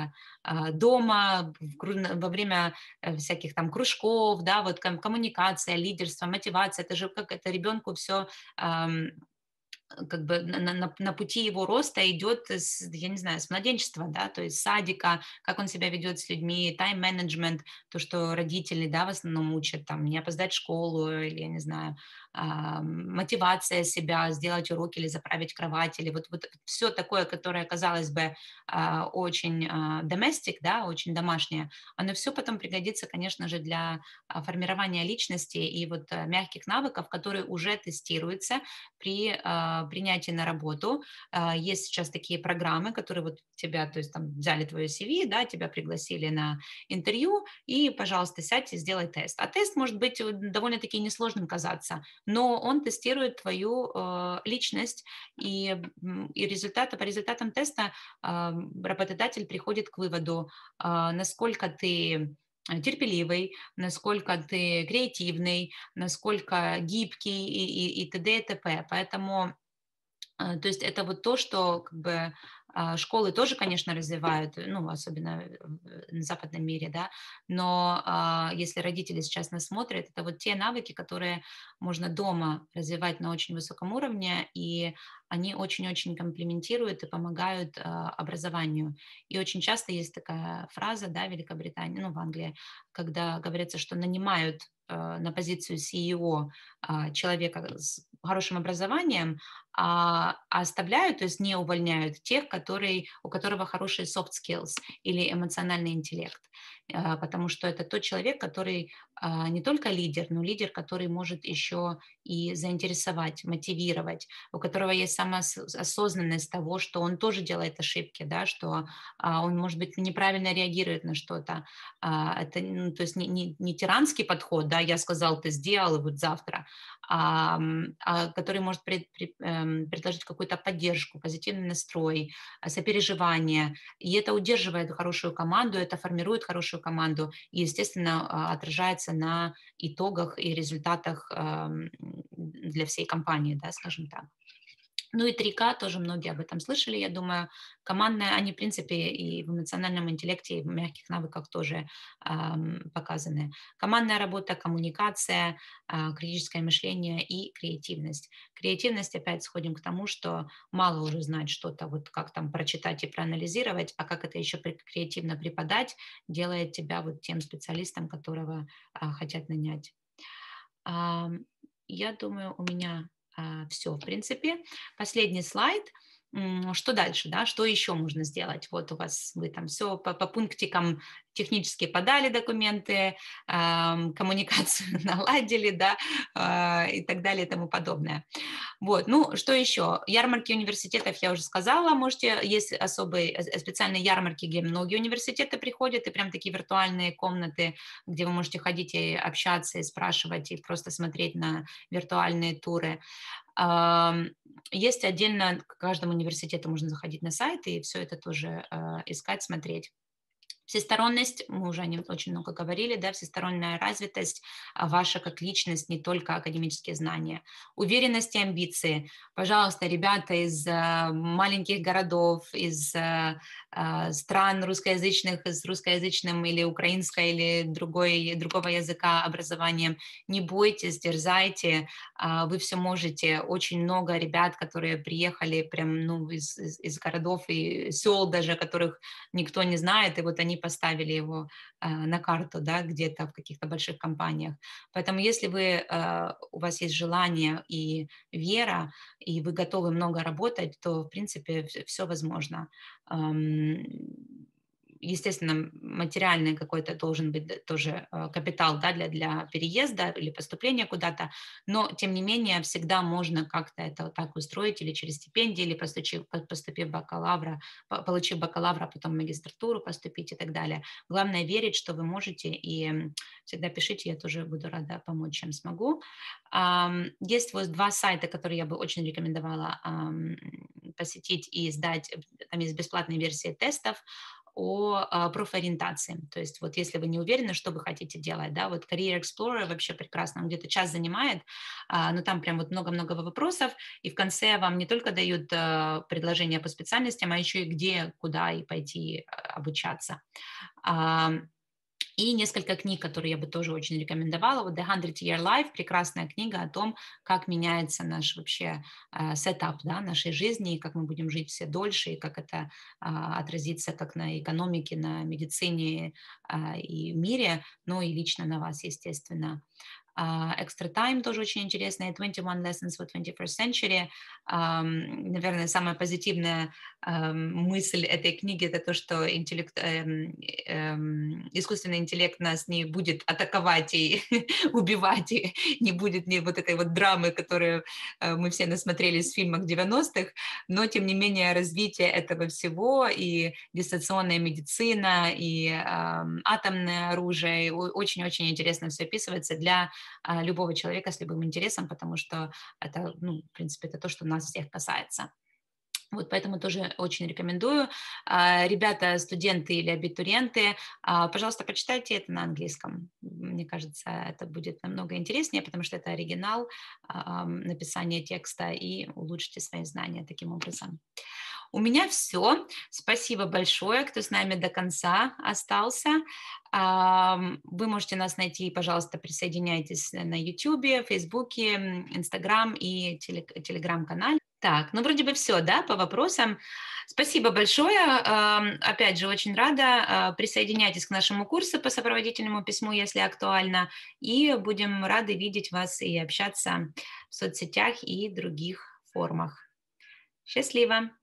дома, во время всяких там кружков, да, вот коммуникация, лидерство, мотивация, это же как это ребенку все как бы на пути его роста идет, я не знаю, с младенчества, да, то есть с садика, как он себя ведет с людьми, тайм-менеджмент, то, что родители, да, в основном учат, там, не опоздать в школу или, я не знаю, мотивация себя, сделать уроки или заправить кровать, или вот все такое, которое, казалось бы, очень domestic, да, очень домашнее, оно все потом пригодится, конечно же, для формирования личности и вот мягких навыков, которые уже тестируются при принятии на работу. Есть сейчас такие программы, которые вот тебя, то есть там взяли твое CV, да, тебя пригласили на интервью, и, пожалуйста, сядь и сделай тест. А тест может быть довольно-таки несложным казаться, но он тестирует твою личность, и по результатам теста работодатель приходит к выводу, насколько ты терпеливый, насколько ты креативный, насколько гибкий и т.д. и т.п. Поэтому то есть это вот то, что как бы школы тоже, конечно, развивают, ну, особенно в западном мире, да, но если родители сейчас нас смотрят, это вот те навыки, которые можно дома развивать на очень высоком уровне, и они очень-очень комплементируют и помогают образованию. И очень часто есть такая фраза, да, в Великобритании, ну, в Англии, когда говорится, что нанимают на позицию CEO человека хорошим образованием, а оставляют, то есть не увольняют тех, у которого хорошие soft skills или эмоциональный интеллект. Потому что это тот человек, который не только лидер, но лидер, который может еще и заинтересовать, мотивировать, у которого есть самоосознанность того, что он тоже делает ошибки, да, что он, может быть, неправильно реагирует на что-то. Это, ну, то есть не тиранский подход, да, я сказал, ты сделал, и вот завтра, который может предложить какую-то поддержку, позитивный настрой, сопереживание. И это удерживает хорошую команду, это формирует хорошую команду и, естественно, отражается на итогах и результатах для всей компании, да, скажем так. Ну и 3К, тоже многие об этом слышали, я думаю. Командная, они, в принципе, и в эмоциональном интеллекте, и в мягких навыках тоже показаны. Командная работа, коммуникация, критическое мышление и креативность. Креативность, опять сходим к тому, что мало уже знать что-то, вот как там прочитать и проанализировать, а как это еще креативно преподать, делает тебя вот тем специалистом, которого хотят нанять. Я думаю, у меня все, в принципе. Последний слайд. Что дальше, да? Что еще можно сделать? Вот у вас вы там все по пунктикам технически подали документы, коммуникацию наладили, да, и так далее и тому подобное. Вот, ну, что еще? Ярмарки университетов, я уже сказала, можете, есть особые специальные ярмарки, где многие университеты приходят, и прям такие виртуальные комнаты, где вы можете ходить и общаться, и спрашивать, и просто смотреть на виртуальные туры. Есть отдельно, к каждому университету можно заходить на сайт и все это тоже искать, смотреть. Всесторонность, мы уже о нем очень много говорили, да, всесторонняя развитость, ваша как личность, не только академические знания. Уверенность и амбиции. Пожалуйста, ребята из маленьких городов, из стран русскоязычных, с русскоязычным или украинского, или другого языка образованием, не бойтесь, дерзайте, вы все можете. Очень много ребят, которые приехали прям, ну, из городов и сел даже, которых никто не знает, и вот они поставили его на карту, да, где-то в каких-то больших компаниях. Поэтому если у вас есть желание и вера, и вы готовы много работать, то, в принципе, все возможно. Естественно, материальный какой-то должен быть тоже капитал, да, для переезда или поступления куда-то, но, тем не менее, всегда можно как-то это вот так устроить или через стипендии, или поступив бакалавра, получив бакалавра, потом в магистратуру поступить и так далее. Главное верить, что вы можете, и всегда пишите, я тоже буду рада помочь, чем смогу. Есть вот 2 сайта, которые я бы очень рекомендовала посетить и сдать. Там есть бесплатные версии тестов о профориентации. То есть вот если вы не уверены, что вы хотите делать, да, вот Career Explorer вообще прекрасно, он где-то час занимает, но там прям вот много-много вопросов, и в конце вам не только дают предложения по специальностям, а еще и где, куда и пойти обучаться. И несколько книг, которые я бы тоже очень рекомендовала. Вот The 100-Year Life, прекрасная книга о том, как меняется наш вообще сетап, да, нашей жизни, и как мы будем жить все дольше, и как это отразится как на экономике, на медицине и мире, ну и лично на вас, естественно. Extra Time тоже очень интересная, 21 Lessons for 21st Century. Наверное, самая позитивная мысль этой книги — это то, что искусственный интеллект нас не будет атаковать и убивать, и не будет ни вот этой вот драмы, которую мы все насмотрелись в фильмах 90-х, но, тем не менее, развитие этого всего и дистанционная медицина, и атомное оружие, очень-очень интересно все описывается для любого человека с любым интересом, потому что это, ну, в принципе, это то, что нас всех касается. Вот поэтому тоже очень рекомендую. Ребята, студенты или абитуриенты, пожалуйста, почитайте это на английском. Мне кажется, это будет намного интереснее, потому что это оригинал написания текста, и улучшите свои знания таким образом. У меня все. Спасибо большое, кто с нами до конца остался. Вы можете нас найти, пожалуйста, присоединяйтесь на YouTube, Фейсбуке, Инстаграм и Телеграм-канале. Так, ну вроде бы все, да, по вопросам. Спасибо большое. Опять же, очень рада. Присоединяйтесь к нашему курсу по сопроводительному письму, если актуально, и будем рады видеть вас и общаться в соцсетях и других формах. Счастливо!